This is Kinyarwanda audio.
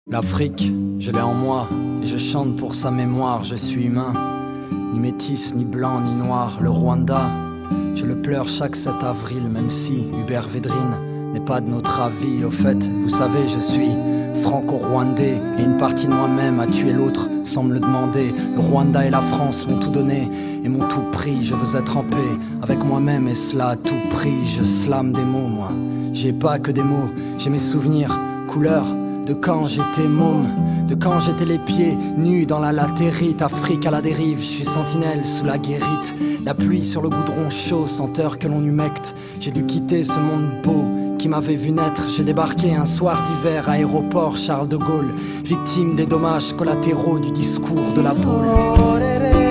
L'Afrique, je l'ai en moi, et je chante pour sa mémoire, je suis humain. Ni métis, ni blanc, ni noir, le Rwanda, je le pleure chaque 7 avril, même si Hubert Védrine n'est pas de notre avis. Au fait, vous savez, je suis franco-rwandais, et une partie de moi-même a tué l'autre sans me le demander. Le Rwanda et la France m'ont tout donné et m'ont tout pris. Je veux être en paix avec moi-même et cela à tout prix. Je slame des mots, moi, j'ai pas que des mots, j'ai mes souvenirs, couleurs de quand j'étais môme, de quand j'étais les pieds nus dans la latérite. Afrique à la dérive, je suis sentinelle sous la guérite. La pluie sur le goudron chaud, senteur que l'on humecte. J'ai dû quitter ce monde beau qui m'avait vu naître. J'ai débarqué un soir d'hiver, aéroport Charles de Gaulle, victime des dommages collatéraux du discours de la boule.